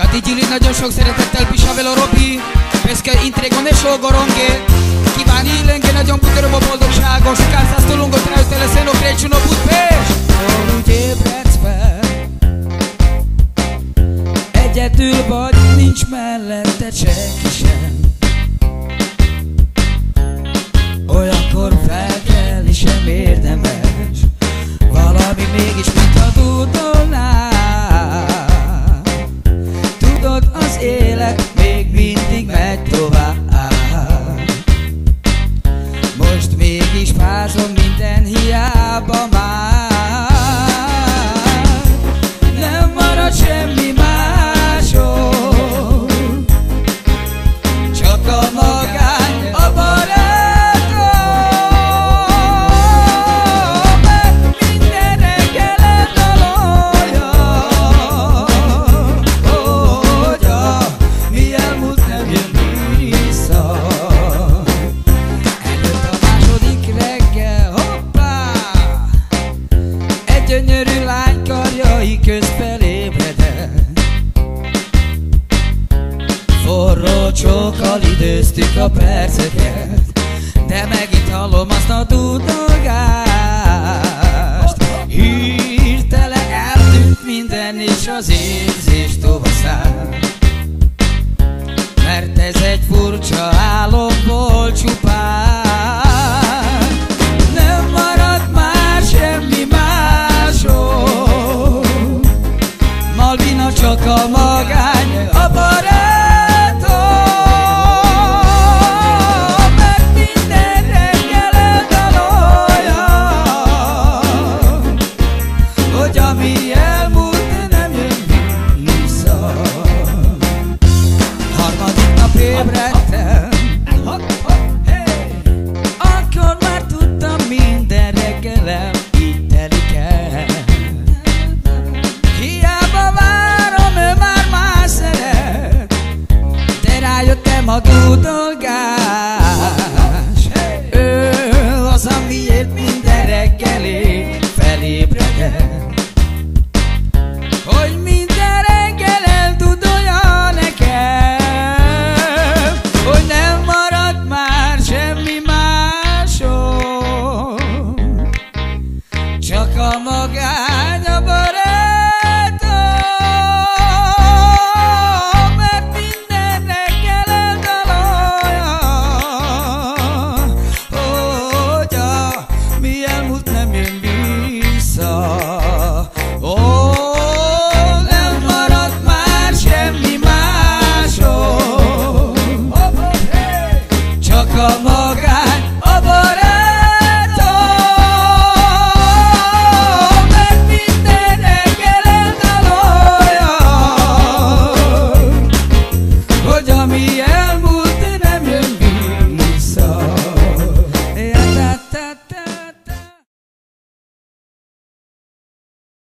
Patti Gyuri nagyon sok szeretettel Pisavelo Robi, Peszke Intrego ne Sógoronge, kívánni Illenge nagyon butöröm a boldogságos, Kárszáz tolungot ráütele Szenok Récsuno Budapest. Hol úgy ébredsz fel, egyedül vagy, nincs melletted senki sem. Olyankor fel kell és sem érdemes, valami mégis mintha tudolnál. Tudod, az élet még mindig megy tovább. Most mégis fázom, minden hiába már. Nem marad semmi másod, csak a magány, a barátom. Mert minden reggel eldalolja, hogy a mi elmúlt nem jön vissza. Eljött a második reggel, hoppá! Egy gyönyörű lány karjai közt felébredett. Forró csókkal időztük a perceket, de megint hallom azt a dudolgást. Hirtelen eltűnt minden és az érzés tovaszáll. Mert ez egy furcsa álom volt csupán. Nem marad már semmi másod, Malvina csak a magány, a barátom. Mert minden reggel eldalolja, hogy ami elmúlt nem jön vissza. Harmadik nap ébredtem, akkor már tudtam, minden reggelem így telik el. Hiába várom, ő már más szeret, de rájöttem a dudolgás. Ő az, amiért minden reggel én felébredem, hogy minden reggel eldudolja nekem, hogy nem marad már semmi másod, csak a magány, a barátom. Mert minden reggel eldalolja, hogy a mi elmúlt nem jön vissza. Ó, nem marad már semmi másod, csak a magány, a barátom.